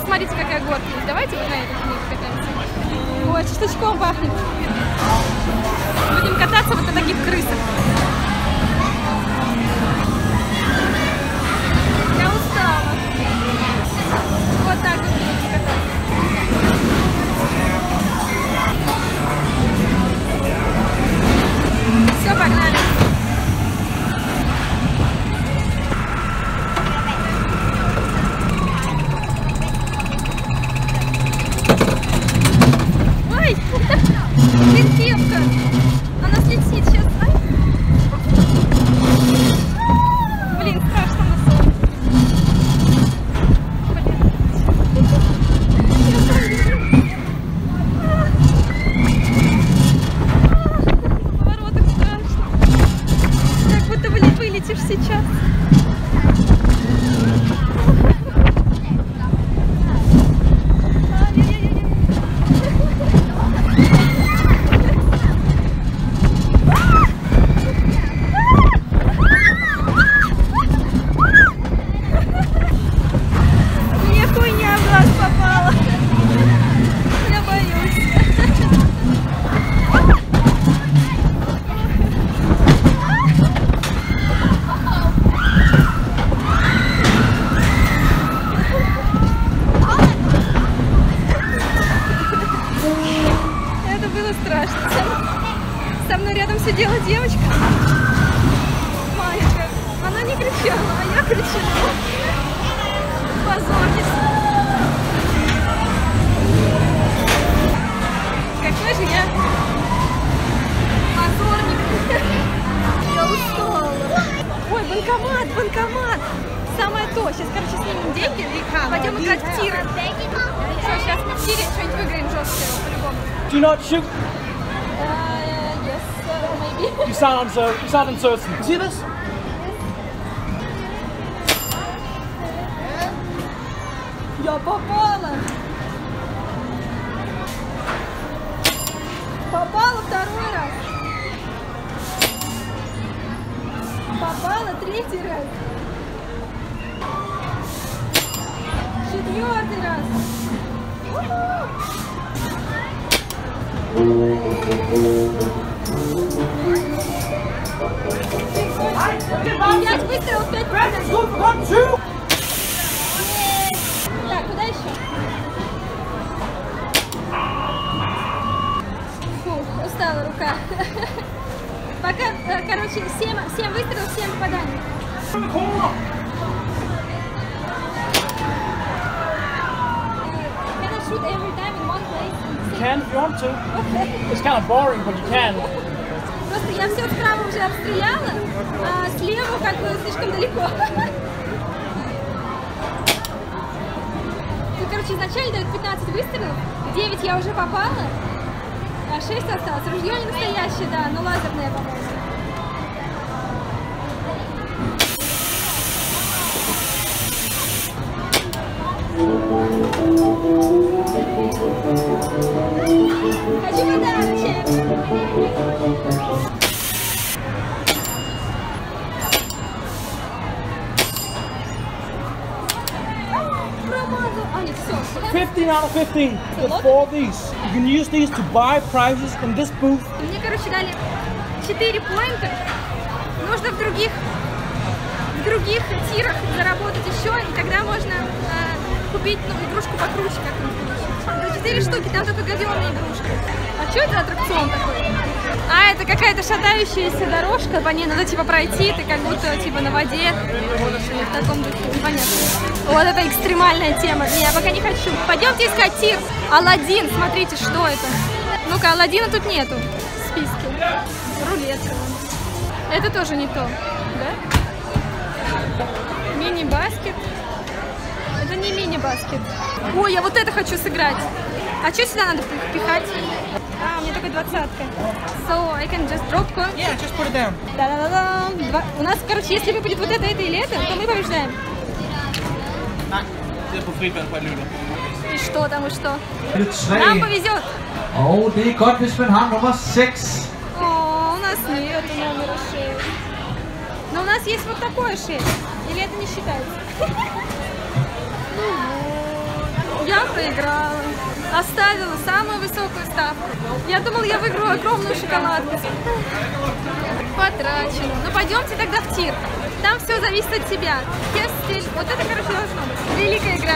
смотрите, какая горка есть. Давайте вот на этой катаемся. Ой, шашлычком пахнет. Будем кататься вот на таких крысах. Я устала. Вот так вот будем кататься. Все, погнали. Ой, кепка. Она слетит сейчас. Ай. Блин, страшно на солнце. Поворотах страшно. Как будто вылетишь сейчас. Со мной рядом сидела девочка маленькая. Она не кричала, а я кричала. Позорница. Какой же я позорник. Я устала. Ой, банкомат. Самое то. Сейчас, короче, снимем деньги и пойдем играть в тир. Все, сейчас мы в тире что-нибудь выиграем жесткое, по-любому. Do not shoot. Yes, maybe. You sound uncertain. See this? Я попала. Попала второй раз. Попала третий раз. Четвертый раз. Пять выстрелов, 5 выстрелов. Так, куда еще? Фу, устала рука. Пока, короче, 7 выстрелов, 7 попаданий. Shoot every time in one place. You can if you want to. It's kind of boring, but you can. Просто я все справа уже обстреляла, а слева как бы слишком далеко. Ну, короче, изначально дают 15 выстрелов, 9 я уже попала, а 6 осталось. Ружье не настоящее, да, но лазерное, по-моему. Хочу подарочек. Промазал. А, нет, все. 15 out of 15 with 4 of these. You can use these to buy prizes in this booth. Мне, короче, дали 4 поинта. Нужно в других тирах заработать еще, и тогда можно купить игрушку покруче какую-нибудь. 4 штуки, там только говёная игрушка. А что это за аттракцион такой? А, это какая-то шатающаяся дорожка, по ней надо типа пройти, ты как будто типа на воде. В таком духе, непонятно. Вот это экстремальная тема. Не, я пока не хочу. Пойдемте искать тир. Аладдин, смотрите, что это. Ну-ка, Аладдина тут нету в списке. Рулетка. Это тоже не то, да? Мини-баскет. Это не мини-баскет. Ой, я вот это хочу сыграть. А что сюда надо пихать? А, у меня только 20-ка. So, I can just drop coin? Yeah, just put it down. Да-да-да-да. У нас, короче, если выпадет вот это или это, то мы побеждаем. И что там, и что? Нам повезет. Og det er godt, hvis man har nummer 6. О, у нас нет номера 6. Но у нас есть вот такое 6. Или это не считается? Я проиграла. Оставила самую высокую ставку. Я думала, я выиграю огромную шоколадку. Потрачено. Ну пойдемте тогда в тир. Там все зависит от тебя. Вот это, короче, должно быть. Великая игра.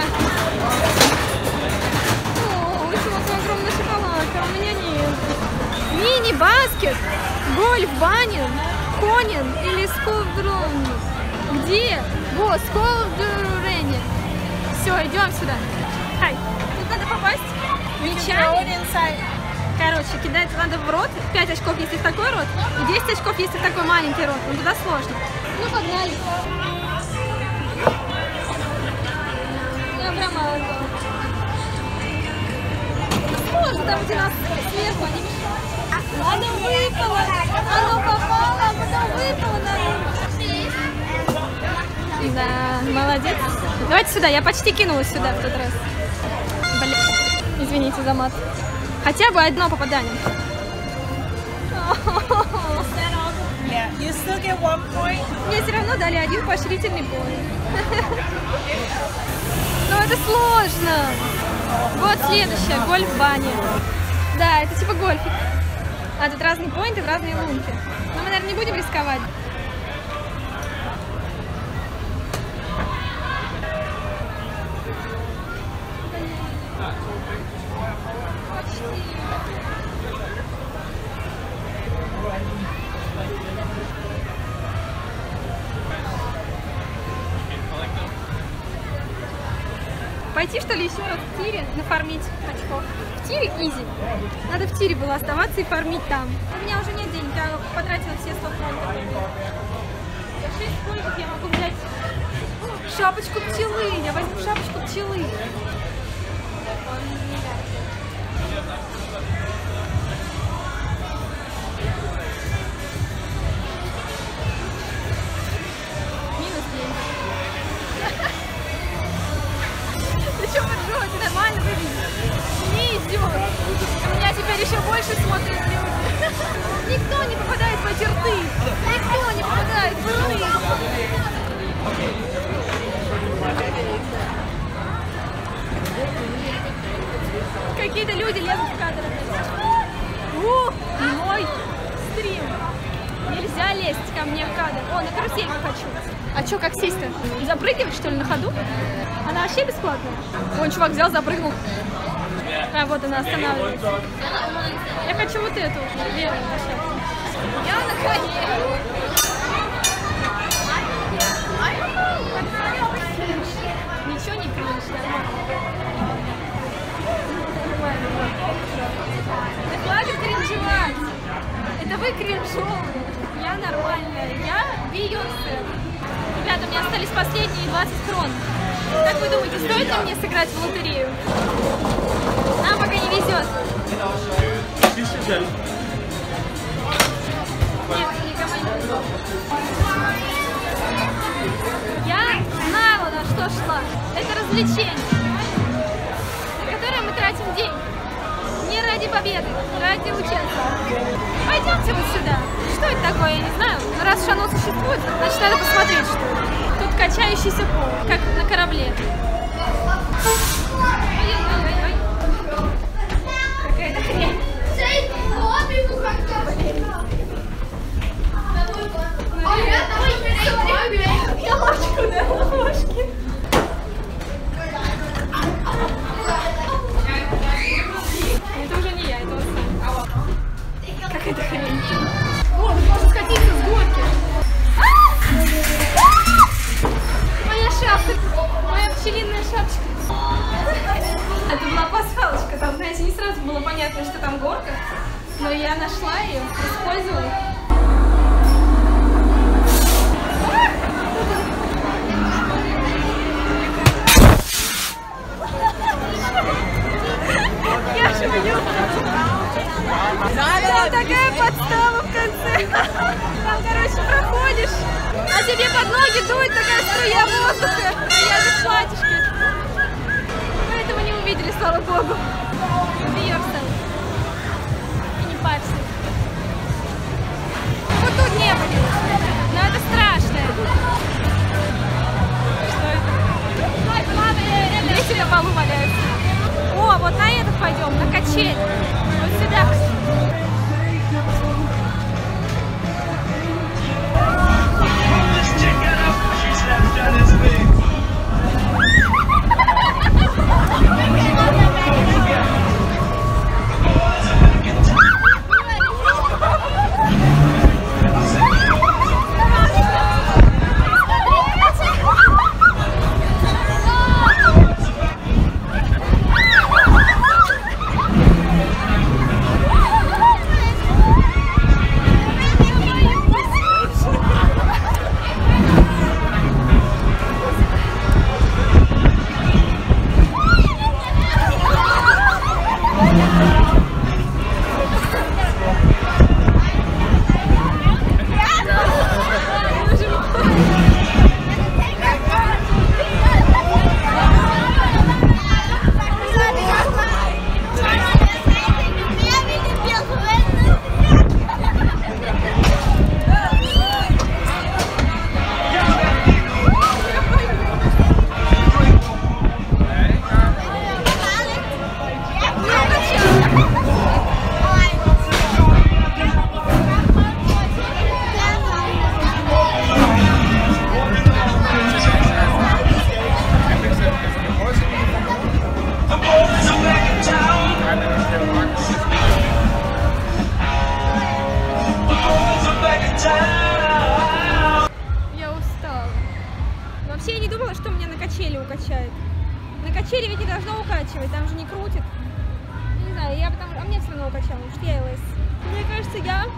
О, у чувака огромная шоколадка, а у меня нет. Мини-баскет, гольф-банин, конин или сколдрон. Где? Вот, сколдрон. Все, идем сюда. Хай. Тут надо попасть мячами. Короче, кидать надо в рот. 5 очков, если в такой рот. И 10 очков, если в такой маленький рот. Ну, туда сложно. Ну, погнали. Я прямо... Сложно, там где нас сверху, они мешают. Оно выпало. Оно попало, а потом выпало на... Да, молодец. Давайте сюда, я почти кинулась сюда в тот раз. Блин, извините за мат. Хотя бы одно попадание. Мне все равно дали один поощрительный бой. Но это сложно. Вот следующее, гольф в бане. Да, это типа гольфик. А тут разные поинты в разные лунки. Но мы, наверное, не будем рисковать. Пойти, что ли, еще раз в тире нафармить очков? В тире изи. Надо в тире было оставаться и фармить там. У меня уже нет денег, я потратила все 100 фунтов. 6 фунтов я могу взять шапочку пчелы. Я возьму шапочку пчелы. Минус 9. Ты что поржете? Нормально выглядит. Не идет. У меня теперь еще больше смотрят люди. Никто не попадает по черты. Никто не попадает в рты. Какие-то люди лезут в кадр. Мой стрим. Нельзя лезть ко мне в кадр. О, на карусельку хочу. А что, как сесть-то? Запрыгивать, что ли, на ходу? Она вообще бесплатная? Вон, чувак взял, запрыгнул. А, вот она останавливается. Я хочу вот эту. Левую площадку. Я на коне. Ничего не кринж, нормально. Так ладно кринжевать. Это вы кринжовые. Я нормальная. Я Бейонсе. Ребята, у меня остались последние 20 крон. Как вы думаете, стоит ли мне сыграть в лотерею? Нам пока не везет. Нет, никому не везет. Я знала, на что шла. Это развлечение, на которое мы тратим деньги. Не ради победы, ради участия. Пойдемте вот сюда. Что это такое, я не знаю. Но раз уж оно существует, значит надо посмотреть, что это. Тут качающийся пол, как на корабле. Ой-ой-ой-ой. Какая-то хрень. Я ложку, да, ложки. Это уже не я, это он сам. Какая-то хрень. О, тут можно скатиться с горки. Моя шапка. Моя пчелиная шапочка. Это была пасхалочка. Там, знаете, не сразу было понятно, что там горка. Но я нашла ее, использовала. Я шучу. Там такая подстава в конце. Там, короче, проходишь, а тебе под ноги дует такая струя воздуха. А я же в платьишке. Поэтому не увидели, слава богу. Be yourself. И не парься. О, вот на этот пойдем, на качель. Вот сюда. Вообще я не думала, что меня на качели укачает. На качели ведь не должно укачивать, там же не крутит. Не знаю, а мне все равно укачало, потому что я ЛС. Мне кажется,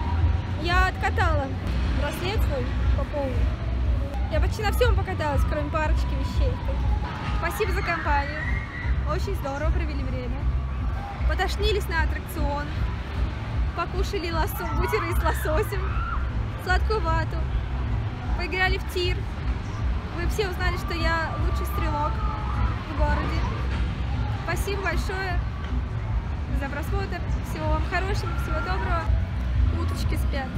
я откатала браслет свой по полной. Я почти на всем покаталась, кроме парочки вещей. Спасибо за компанию. Очень здорово провели время. Потошнились на аттракцион. Покушали бутеры с лососем, сладкую вату. Поиграли в тир. Вы все узнали, что я лучший стрелок в городе. Спасибо большое за просмотр. Всего вам хорошего, всего доброго. Уточки спят.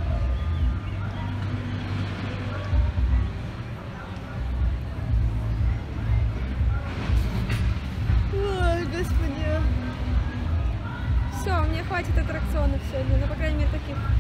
Ой, господи. Все, мне хватит аттракционов сегодня, ну, по крайней мере, таких.